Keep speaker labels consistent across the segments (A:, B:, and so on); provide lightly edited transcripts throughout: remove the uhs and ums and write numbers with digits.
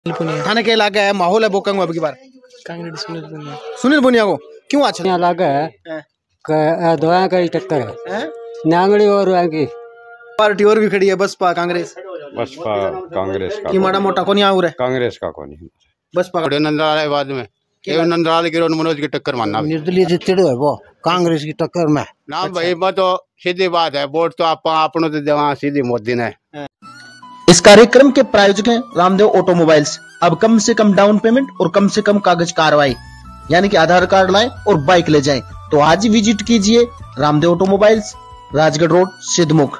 A: थाने के इलाका है, माहौल है बोकांग अब की बार
B: कांग्रेस
A: सुनील पुनिया को क्यों अच्छा
C: लगा है दोया का ही टक्कर है नांगड़ी और की
A: पार्टी और भी खड़ी है, बसपा कांग्रेस
D: कांग्रेस का
A: की माड़ा मोटा को नहीं आउर है,
D: कांग्रेस का को नहीं
A: बसपा
D: नंदलाल बाद में नंदलाल की मनोज की टक्कर मानना
C: निर्दलीय जितड़ो है वो कांग्रेस की टक्कर में
D: ना भाई मैं तो सीधी बात है वोट तो आप अपनों तो देवा सीधी मोदी ने।
A: इस कार्यक्रम के प्रायोजक हैं रामदेव ऑटोमोबाइल्स। अब कम से कम डाउन पेमेंट और कम से कम कागज कार्रवाई, यानी कि आधार कार्ड लाएं और बाइक ले जाएं, तो आज ही विजिट कीजिए रामदेव ऑटोमोबाइल्स, राजगढ़ रोड, सिद्धमुख।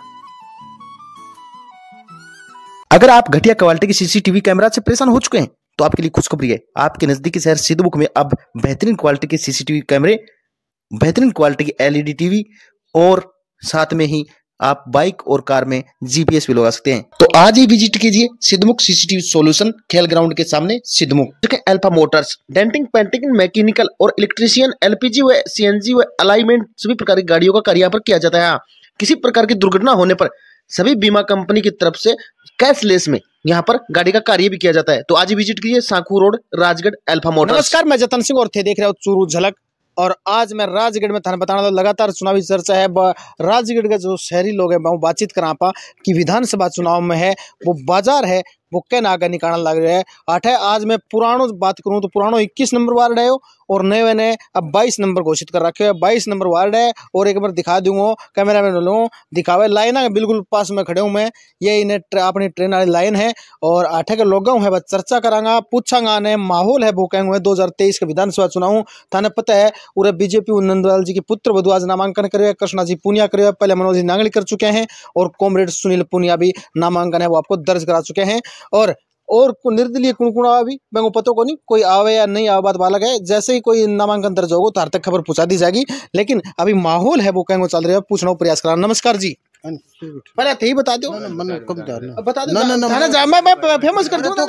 A: अगर आप घटिया क्वालिटी की सीसीटीवी कैमरा से परेशान हो चुके हैं तो आपके लिए खुशखबरी है। आपके नजदीकी शहर सिद्धमुख में अब बेहतरीन क्वालिटी के सीसीटीवी कैमरे, बेहतरीन क्वालिटी की एलईडी टीवी और साथ में ही आप बाइक और कार में जीपीएस भी लगा सकते हैं। तो आज ही विजिट कीजिए सिद्धमुख सीसीटीवी सॉल्यूशन, खेल ग्राउंड के सामने, Siddhmukh. Alpha motors, denting, painting, mechanical और इलेक्ट्रीशियन, एलपीजी व सीएनजी व अलाइनमेंट सभी प्रकार की गाड़ियों का कार्य यहाँ पर किया जाता है। किसी प्रकार की दुर्घटना होने पर सभी बीमा कंपनी की तरफ से कैशलेस में यहाँ पर गाड़ी का कार्य भी किया जाता है। तो आज ही विजिट कीजिए Sankhu road, Rajgarh, alpha motors. नमस्कार, मैं जतन सिंह और थे देख रहे हो चूरू झलक। और आज मैं राजगढ़ में थाने बताना लगातार चुनावी चर्चा है। राजगढ़ के जो शहरी लोग हैं वो बातचीत करा पा कि विधानसभा चुनाव में है वो बाजार है वो क्या नागा निकालना लग रहा है। आठ है आज मैं पुरानों बात करूं तो पुरानों 21 नंबर वार्ड है और नए ने अब 22 नंबर घोषित कर रखे है। 22 नंबर वार्ड है और एक बार दिखा दूंगा, कैमरा मैन लोगों दिखावे लाइन है बिल्कुल पास में खड़े हूँ मैं। ये इन्हें अपनी ट्रेन वाली लाइन है और आठे के लोग है बस चर्चा करांगा, पूछांगा ने माहौल है बोकेंगे हुए 2023 के विधानसभा चुनाव। थाने पता है पूरे बीजेपी नंदलाल जी के पुत्र वधु आज नामांकन करे, कृष्णा जी पुनिया करे, पहले मनोज जी नांगली कर चुके हैं और कॉमरेड सुनील पुनिया भी नामांकन है वो आपको दर्ज करा चुके हैं। और निर्दलीय कुणकुणा भी मैं पता को नहीं कोई आवे या नहीं आवे बात बालक है। जैसे ही कोई नामांकन दर्ज होगा तो हर तक खबर पहुंचा दी जाएगी, लेकिन अभी माहौल है वो कहेंगे चल रहा है, पूछना प्रयास करा। नमस्कार जी, पहले थे ही बता दो, बता दो मैं फेमस कर दूं।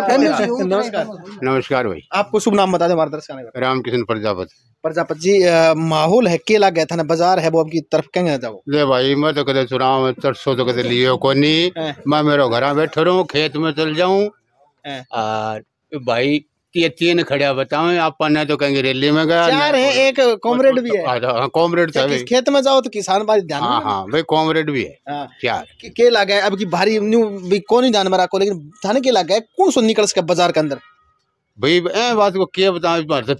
D: नमस्कार भाई,
A: आपको शुभ नाम बता दे हमारे दर्शक।
D: रामकिशन प्रजापति
A: जी। माहौल है केला गया था ना, बाजार है वो आपकी तरफ कहेंगे जाओ।
D: ले भाई मैं तो कदे चुनाव में 400 तो कदे लियो को नहीं, मैं मेरे घर बैठे रहूं, खेत में चल जाऊं और भाई ये 3 खड़िया बताओ आप ने तो कहेंगे रैली में गया, 4
A: है, एक कॉमरेड भी है।
D: हाँ कॉमरेड था,
A: खेत में जाओ तो किसान बारी ध्यान।
D: हाँ भाई कॉमरेड भी है। 4
A: के लगा है अब की भारी न्यू भी कौन ही जानवर को, लेकिन थाने के लगा है कौन सो निकल सके बाजार के अंदर
D: भाई ए बात को क्या बताओ,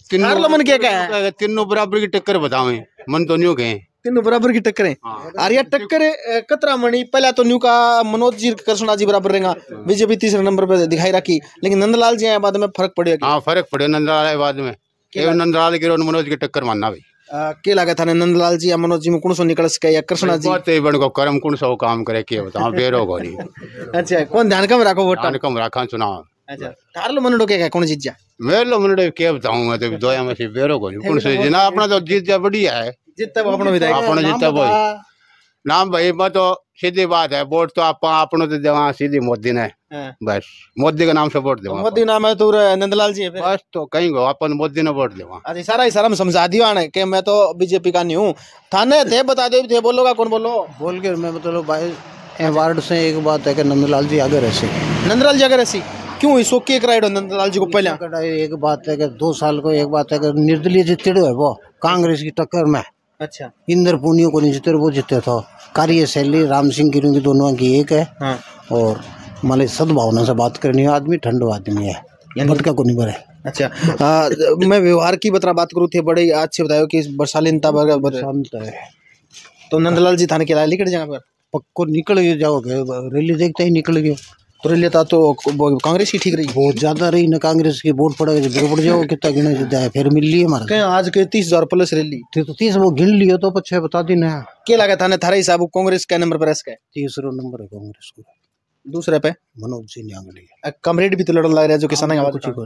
D: तीनों बराबर की टक्कर बताओ, मन तो न्यू कहे
A: तीनों बराबर की टक्कर है। आर्या टक्कर कतरा मणि पहला तो न्यू का मनोज जी, कृष्णा जी बराबर रहेगा, बीजेपी तीसरे नंबर पे दिखाई रखी, लेकिन नंदलाल जी आए बाद में फर्क पड़ेगा।
D: हाँ फर्क पड़े नंदलाल आए बाद में, नंदलाल की मनोज की टक्कर मानना भाई।
A: के लगा था नंदलाल जी या मनोज जी में कौन सो निकल सके या कृष्णा जी
D: बन को कर्म कौन सो काम करे के बताओ बेरो को नहीं।
A: अच्छा कौन ध्यान कम रखो, वोट
D: ध्यान कम रखा चुनाव।
A: अच्छा तार लो मनोडो के कौन जीत जा,
D: मेरे लो मनोडो क्या बताऊं मैं तो दोया में से बेरो को नहीं कौन से जना अपना तो जीत जा बढ़िया है,
A: जितना अपना विधायक
D: अपना जीता बोल नाम भाई। मैं तो सीधी बात है वोट तो आप अपनों तो देवा सीधी मोदी ने, बस मोदी का नाम से वोट देवा।
A: मोदी नाम है तो नंदलाल जी है
D: बस, तो कहीं गो अपन मोदी ने वोट देवा।
A: अच्छा सारा इशारा में समझा दियो आने कि मैं तो बीजेपी का नहीं हूँ। थाने थे बता दो थे, बोलोगा कौन बोलो
C: बोल के मैं मतलब भाई वार्ड से एक बात है कि नंदलाल जी आगे रहे,
A: नंदलाल जी आगे रहे क्यों इसको केक राइड नंदलाल जी को पहले
C: एक बात है कि 2 साल को एक बात है कि निर्दलीय जितड़ो है वो कांग्रेस की टक्कर में।
A: अच्छा
C: इंदर पुनियो को नहीं जीते, वो जीते था। कार्यशैली राम सिंह गिरों की दोनों की एक है। हाँ। और मतलब सद्भावना से बात करनी है, आदमी ठंडो आदमी है, भटका को नहीं भरे।
A: अच्छा मैं व्यवहार की बात करूँ थे, बड़े अच्छे बताओ कि बरसालीनता है तो नंदलाल जी थाने के लाए निकल जाएगा
C: पक्को निकल जाओगे, रैली देखते ही निकल गए
A: तो रैली तो कांग्रेस की ठीक रही,
C: बहुत ज्यादा रही ना, कांग्रेस की वोट पड़ेगा पड़ जाओ कितना गिने फिर मिल लिए हमारे
A: आज के 30,000 प्लस रैली
C: तो 30 वो गिन लियो तो पछे बता दी ना
A: क्या लगा था थारे हिसाब कांग्रेस के नंबर पर इसका
C: 3रा नंबर है कांग्रेस को,
A: दूसरे पे
C: मनोज जी नांगली
A: कमरेड भी तो लड़ लग रहा है जो किसान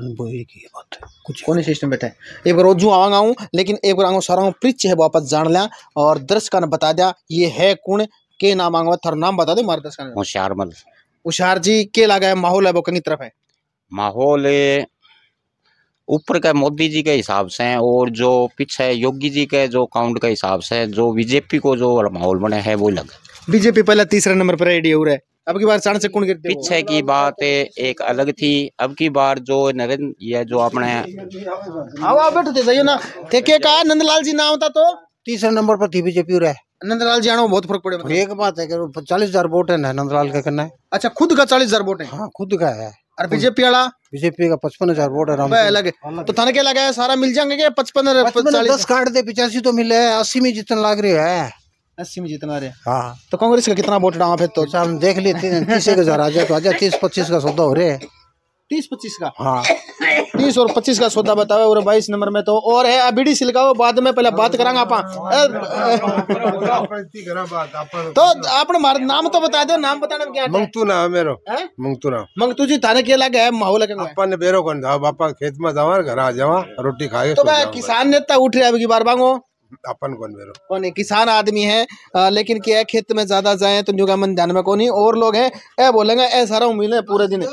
C: कुछ
A: कौन सिस्टम बैठा है। एक बार रोजू आवांगा हूँ, लेकिन एक बार आऊँ सारा प्रीच है वापस जान लिया और दर्शक ने बता दिया ये है कौन के नाम आऊंगा, थारा नाम बता दो हमारे दर्शक। उशार जी के लगा है माहौल है वो कनी तरफ है,
E: माहौल ऊपर का मोदी जी के हिसाब से और जो पीछे योगी जी के जो काउंट के हिसाब से जो बीजेपी को जो माहौल बने है वो लग।
A: बीजेपी पहले 3रे नंबर पर रेडी हो रहा है, अब की बार चाण से कौन गिरते?
E: पीछे की बात एक अलग थी, अब की बार जो नरेंद्र ये जो अपने
A: आओ बैठते जाइए ना थे के का नंदलाल जी नाम था तो
C: तीसरे नंबर पर थी बीजेपी रहे।
A: नंदलाल जी आना बहुत फर्क पड़े।
C: एक बात है कि 40,000 वोट है नंदलाल का करना है।
A: अच्छा खुद का 40,000 वोट है?
C: हाँ खुद का है।
A: और बीजेपी वाला?
C: बीजेपी का 55,000 वोट है।
A: अलग तो थाने क्या लगा है सारा मिल जाएंगे क्या? 55
C: 10 काट दे 85 तो मिले, 80 में जितने लाग रहे है।
A: 80 में जितना रहे।
C: हाँ
A: तो कांग्रेस का कितना वोट डाला फिर? तो
C: हम देख लिए 30,000 आ जाए तो आजा 30-25 का सौदा हो रहे है।
A: 30-25 का?
C: हाँ
A: 30 और 25 का सौदा बतावे। और 22 नंबर में तो और है बीडी सिलकाओ बाद में पहले बात करांगा आपा। तो आपने मार नाम तो बता दो, नाम बताने में क्या?
B: मंगतू ना है मेरो। मंगतू ना
A: मंगतू जी थाने क्या लगा है माहौल लगा?
B: अपन ने बेरो कौन था बापा खेत में जावा घर आ जावा रोटी खाए
A: तो मैं किसान नेता उठ रहे अब की बार मांगो
B: अपन कौन बेरो
A: कौन है? किसान आदमी है लेकिन क्या है खेत में ज्यादा जाए तो न्यू मन ध्यान में कौन ही और लोग हैं ए बोलेंगे ए सारा उम्मीद है पूरे दिन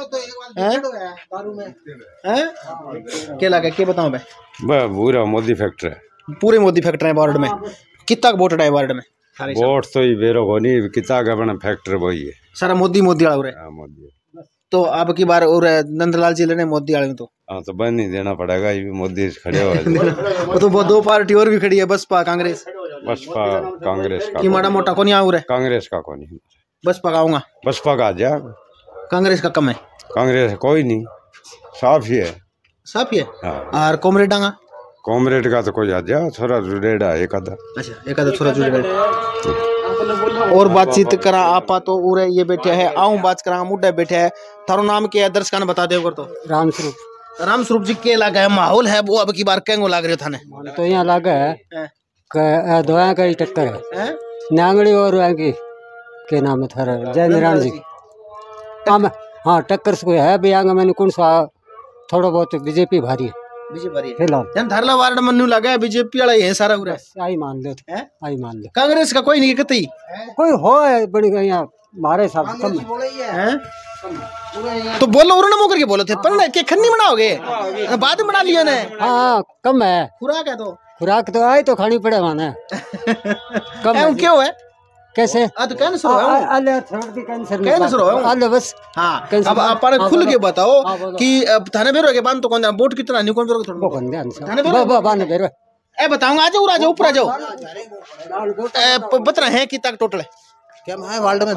A: क्या लगा क्या बताऊं भाई?
B: पूरा मोदी फैक्टर है।
A: पूरे मोदी फैक्टर है वार्ड में। कितना वोट है वार्ड में?
B: वोट तो ही बेरो को नहीं कितना का अपना फैक्टर वही है
A: सारा मोदी वाला हो रहा है।
B: मोदी
A: तो अब की बार और नंदलाल जी लेने मोदी वाले में तो
B: तो बन ही देना पड़ेगा। ये भी मोदी खड़े हो
A: वो तो वो दो पार्टी और भी खड़ी है बसपा कांग्रेस।
B: बसपा कांग्रेस का
A: की माड़ा मोटा कौन यहाँ है?
B: कांग्रेस का कौन है?
A: बसपा का आऊंगा।
B: बसपा का जा
A: कांग्रेस का कम है?
B: कांग्रेस कोई नहीं साफ ही है।
A: साफ ही है।
B: हाँ।
A: और कॉमरेड आगा?
B: कॉमरेड का तो कोई आ जा थोड़ा जुड़ेड़ा एक आधा।
A: अच्छा एक आधा थोड़ा जुड़ेड़ा। और बातचीत करा आपा तो उरे ये बैठे है आऊं बात करा मुड्डे बैठे है। थारो नाम क्या है? दर्शकान बता दे तो।
C: राम स्वरूप।
A: राम स्वरूप जी के लगा है माहौल है वो अब की बार केंगो लाग रहे थाने?
C: तो यहाँ लगा है दोया का ही टक्कर है नांगड़ी और के नाम है थारा जयनारायण जी। हाँ टक्कर से है बियांग मैंने कौन सा थोड़ा बहुत बीजेपी भारी है फिलहाल
A: धरला वार्ड मन्नू लगा है बीजेपी वाला है सारा पूरा।
C: आई मान लो आई मान लो
A: कांग्रेस का कोई नहीं कतई
C: कोई हो बड़ी यहाँ मारे साहब कम है।
A: तो बोलो उन्होंने मुकर के बोलो थे पर के खन्नी बनाओगे बाद में बना लिया ने।
C: हाँ कम है
A: खुराक है तो
C: खुराक तो आई तो खानी पड़े माने
A: कम क्यों है
C: कैसे?
A: तो कैंसर हो
C: बस।
A: हाँ अब अपन खुल के बताओ कि थाने बेरो के बाद तो कौन वोट कितना नहीं कौन बेरो ए बताऊंगा आ जाओ राजा ऊपर आ जाओ बता है कि तक टोटल
C: क्या है वार्ड में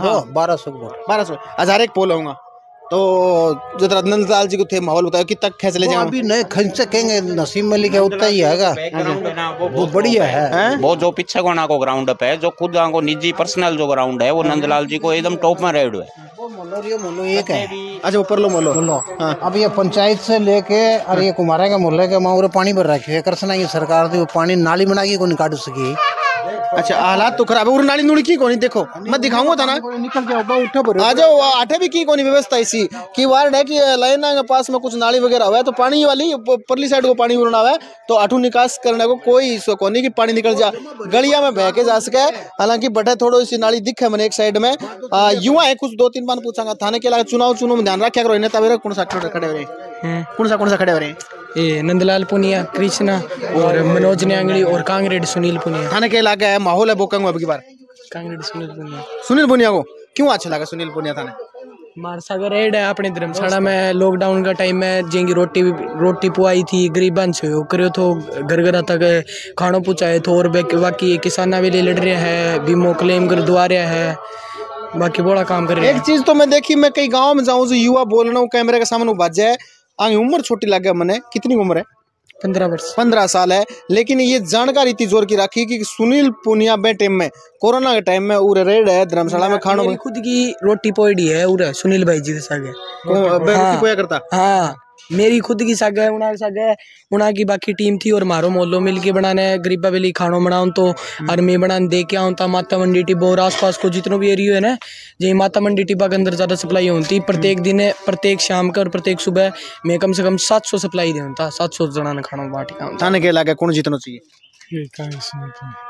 C: 1200
A: हजार एक पोल होगा। तो जो नंदलाल जी को थे माहौल बताओ कि तक कैसे ले जाओ?
C: अभी नए खंच कहेंगे नसीम मलिक है उतना ही है वो बढ़िया है।
E: वो जो पीछे को ना को ग्राउंड अप है जो खुद को निजी पर्सनल जो ग्राउंड है वो नंदलाल जी को एकदम टॉप में रेड है।
C: मोलो एक है।
A: अच्छा ऊपर लो मोलो।
C: हाँ। अब ये पंचायत से लेके और ये कुमारा का मोहल्ले के माँ पानी भर रखे है करसना ये सरकार थी वो पानी नाली बना के को निकाल सकी।
A: अच्छा हालात तो खराब है और नाली नुड़ी की कोनी देखो मैं दिखाऊंगा था ना
C: निकल जाओ
A: आ जाओ आठे भी की कोनी व्यवस्था ऐसी कि वार्ड है कि लाइन के पास में कुछ नाली वगैरह हुआ है तो पानी वाली परली साइड को पानी उड़ना हुआ है तो आठू निकास करने को कोई कोनी की पानी निकल जा गलिया में बह के जा सके। हालांकि बटे थोड़ी सी नाली दिखे मैंने एक साइड में युवा है कुछ 2-3 बार पूछांगा थाने के चुनाव में ध्यान रखा करो इन्हें तब कौन सा खड़े हो रहे कौन सा खड़े हो रहे
F: ये नंदलाल पुनिया कृष्णा और मनोज न्यांगड़ी और कांग्रेड सुनील पुनिया।
A: थाने के इलाका है माहौल है बोकंग अब की बार
F: कांग्रेड
A: सुनील पुनिया को क्यों अच्छा लगा? सुनील पुनिया थाने
F: मार सागर रेड है अपने धर्मशाला में लॉकडाउन का टाइम में जिंगी रोटी पुआई थी गरीबन से करो तो घर घर तक खाना पहुँचाए तो और बाकी किसाना भी लड़ रहे हैं बीमो क्लेम कर दुआ रहा है बाकी बड़ा काम कर रहे हैं।
A: एक चीज तो मैं देखी मैं कई गाँव में जाऊँ जो युवा बोल रहा हूँ कैमरे के सामने बात जाए आगे उम्र छोटी लगे मैंने कितनी उम्र है?
F: 15 वर्ष
A: 15 साल है लेकिन ये जानकारी इतनी जोर की रखी कि सुनील पुनिया टाइम में कोरोना के टाइम में उरे रेड है धर्मशाला में खाना
F: खुद की रोटी पोड़ी है उरे सुनील भाई जी के सागे
A: रोटी पोया करता।
F: हाँ मेरी खुद की साग है उना की बाकी टीम थी और मारो मोहल्लो मिल के बनाने गरीबा बेली खानो बनाऊं तो और मैं बनाने दे के आऊँ था माता मंडी टिब्बा और आसपास को जितनों भी एरियो है ना जी माता मंडी टिब्बा के अंदर ज़्यादा सप्लाई होती प्रत्येक दिन प्रत्येक शाम का और प्रत्येक सुबह मैं कम से कम 700 सप्लाई दे 700 जना ने खाना बांट के।
A: थाने के इलाके कौन जीतना चाहिए?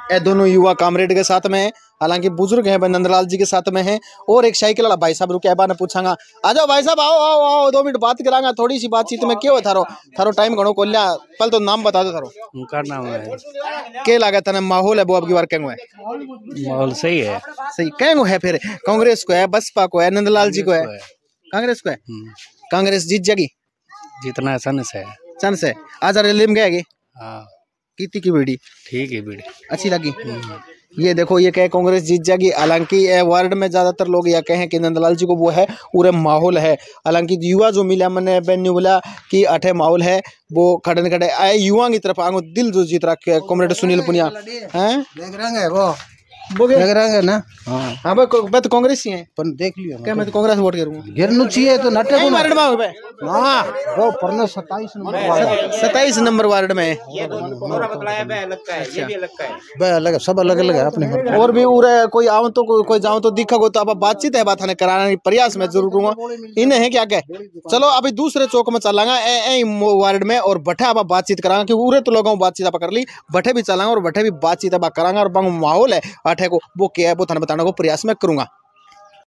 A: ये दोनों युवा कामरेड के साथ में है, हालांकि बुजुर्ग हैं, नंदलाल जी के साथ में हैं। और एक साइकिल वाला भाई साहब रुके है, पूछांगा आ जाओ भाई साहब, आओ आओ आओ 2 मिनट बात करांगा, थोड़ी सी बातचीत में क्यों है थारो टाइम घणो कोल्या। पहले तो नाम बता दो थारो।
G: उनका नाम है
A: के लागे तने माहौल है वो अब की बार केंगो है?
G: माहौल सही है,
A: सही केंगो है? फिर कांग्रेस को है, बसपा को है, नंदलाल जी को है? कांग्रेस को है। कांग्रेस जीत जाएगी?
G: जितना चांस है।
A: चांस है। आज रैली में गए?
G: हाँ।
A: कितनी की बीड़ी?
G: ठीक है, बीड़ी
A: अच्छी लगी। ये देखो ये कहे कांग्रेस जीत जाएगी, हालांकि वार्ड में ज्यादातर लोग यह कहें कि नंदलाल जी को वो है पूरे माहौल है। हालांकि युवा जो मिला मैंने बेन्यू बोला कि अठे माहौल है वो खड़े खड़े आए युवा की तरफ आगो दिल जो जीत रखे है। कॉमरेड सुनील पुनिया हैं
C: देख रहे हैं वो
A: देख
C: रहे हैं ना।
A: हाँ भाई मैं तो कांग्रेस ही है,
C: पर देख लियो
A: क्या मैं तो कांग्रेस वोट करूंगा।
C: गिरनु चाहिए तो नटे को
A: वार्ड में
C: हां वो परने 27 नंबर वार्ड
A: 27 नंबर वार्ड में
E: ये दोनों बतलाया बे लगता है, ये भी लगता है
C: बे अलग, सब अलग अलग है अपने।
A: और भी उरे कोई आऊं तो कोई जाऊं तो दिखा को तो अब बातचीत है, बात हने कराने की प्रयास में जरूर करूंगा। इन्हें है क्या कह चलो अभी दूसरे चौक में चलांगा ए वार्ड में और बठे अब बातचीत करांगा कि उरे तो लोगों बातचीत अब कर ली, बठे भी चलांगा और बठे भी बातचीत अब करांगा और बंग माहौल है अठे को वो क्या है वो थाने बताने को प्रयास में करूंगा।